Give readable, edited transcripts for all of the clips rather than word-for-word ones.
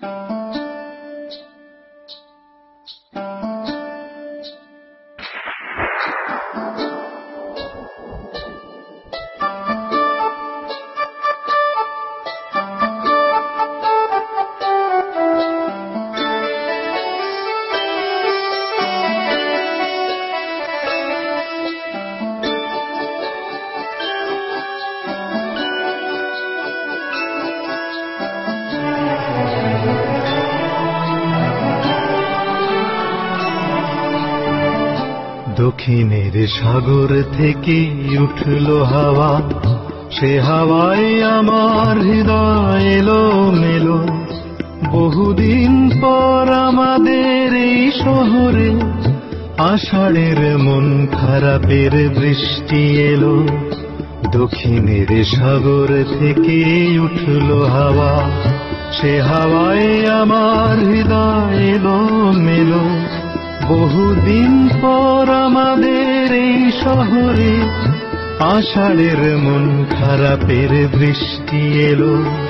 দক্ষিণের সাগর থেকে উঠল হাওয়া, সে হাওয়ায় আমার হৃদয় এলো মেলো। বহুদিন পর আমাদের এই শহরে আষাঢ়ের মন খারাপের বৃষ্টি এলো। দক্ষিণের সাগর থেকে উঠল হাওয়া, সে হাওয়ায় আমার হৃদয় এলো মেলো। বহুদিন পর আমাদের এই শহরে আষাঢ়ের মন খারাপের বৃষ্টি এলো।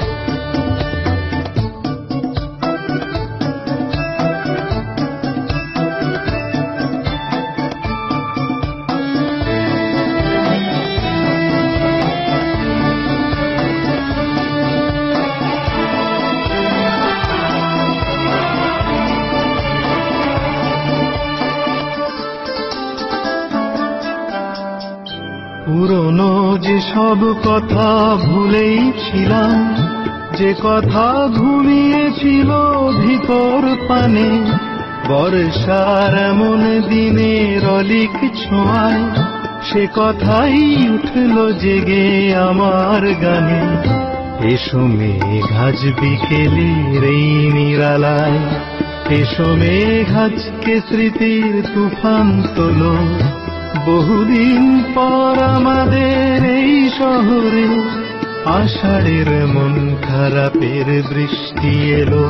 পুরনো যে সব কথা ভুলেই ছিলাম, যে কথা ঘুমিয়েছিল ভিতর পানে, বর্ষার এমন দিনের অলিক ছোঁয়ায় সে কথাই উঠল জেগে আমার গানে। এসো মেঘ আজ বিকেলের এই নিরালায়, এসো মেঘ আজকে স্মৃতির তুফান তোলো। বহুদিন পর আমাদের এই শহরে আষাঢ়ের মন খারাপের বৃষ্টি এলো।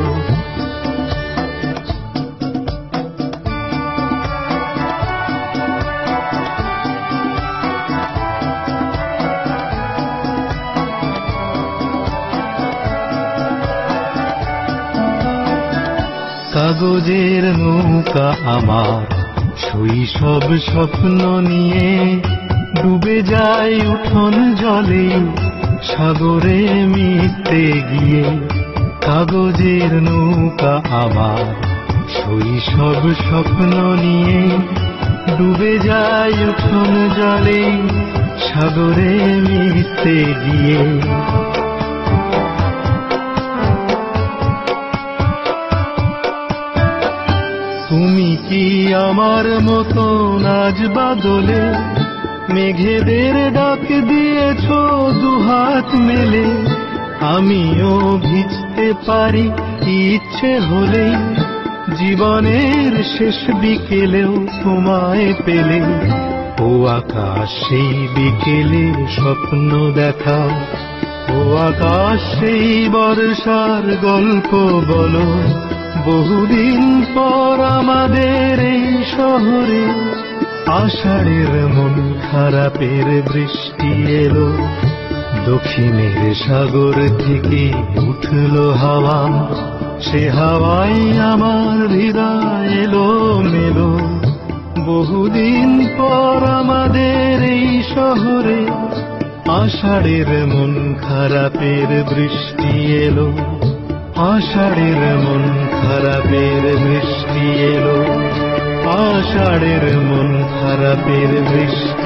কাগজের নৌকা আমার শৈশব স্বপ্ন নিয়ে ডুবে যায় উঠোন জলে সাগরে মিশতে গিয়ে। কাগজের নৌকা আমার শৈশব স্বপ্ন নিয়ে ডুবে যায় উঠোন জলে সাগরে মিশতে গিয়ে। তুমি কি আমার মতো আজ বাদলে মেঘেদের ডাক দিয়েছ দুহাত মেলে? আমিও ভিজতে পারি ইচ্ছে হলে, জীবনের শেষ বিকেলেও তোমায় পেলে। ও আকাশ সেই বিকেলে স্বপ্ন দেখাও, ও আকাশ সেই বর্ষার গল্প বলো। বহুদিন পর আমাদের এই শহরে আষাঢ়ের মন খারাপের বৃষ্টি এলো। দক্ষিণের সাগর থেকে উঠল হাওয়া, সে হাওয়ায় আমার হৃদয় এলো মেলো। বহুদিন পর আমাদের এই শহরে আষাঢ়ের মন খারাপের বৃষ্টি এলো। আষাঢ়ের মন খারাপের বৃষ্টি এলো, আষাঢ়ের মন খারাপের বৃষ্টি